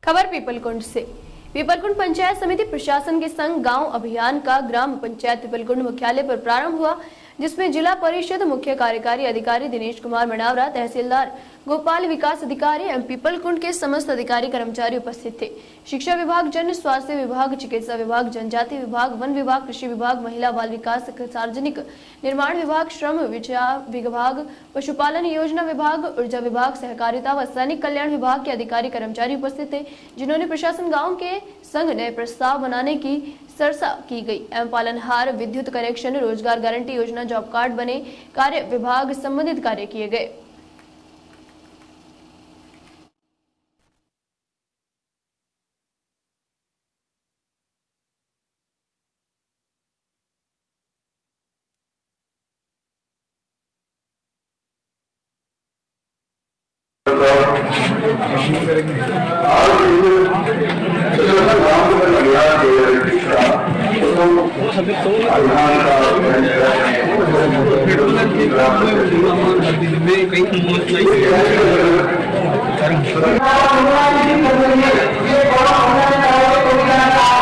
खबर पीपलकुंड से। पीपलकुंड पंचायत समिति प्रशासन के संग गांव अभियान का ग्राम पंचायत पीपलकुंड मुख्यालय पर प्रारंभ हुआ, जिसमें जिला परिषद मुख्य कार्यकारी अधिकारी दिनेश कुमार मनावरा, तहसीलदार गोपाल विकास अधिकारी एवं पीपलकुंड के समस्त अधिकारी कर्मचारी उपस्थित थे। शिक्षा विभाग, जन स्वास्थ्य विभाग, चिकित्सा विभाग, जनजाति विभाग, वन विभाग, कृषि विभाग, महिला बाल विकास, सार्वजनिक निर्माण विभाग, श्रम विभाग, पशुपालन योजना विभाग, ऊर्जा विभाग, सहकारिता व सैनिक कल्याण विभाग के अधिकारी कर्मचारी उपस्थित थे, जिन्होंने प्रशासन गाँव के संग नए प्रस्ताव बनाने की चर्चा की गई एवं पालनहार, विद्युत कनेक्शन, रोजगार गारंटी योजना, जॉब कार्ड बने कार्य विभाग संबंधित कार्य किए गए। कई